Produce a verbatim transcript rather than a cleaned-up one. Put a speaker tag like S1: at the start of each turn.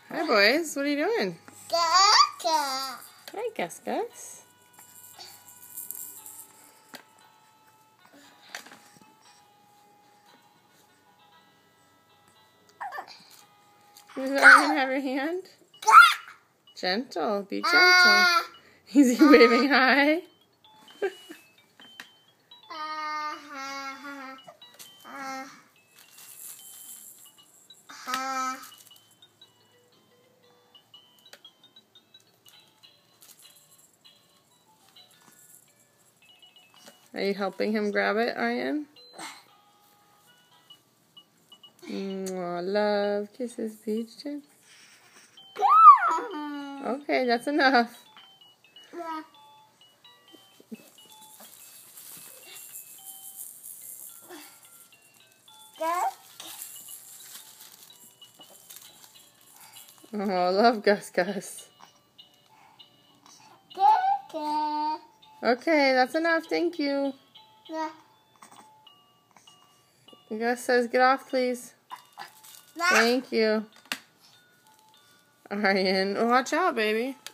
S1: Hi, boys. What are you doing?
S2: Gus.
S1: Hi, Gus Gus. Does Ryan have your hand? Gentle. Be gentle. Is he waving hi? Are you helping him grab it, Ryan? Mwah, love, kisses, beach chin. Okay, that's enough. Oh, love Gus Gus. Okay, that's enough. Thank you. Gus says, get off, please. Thank you. Ryan, watch out, baby.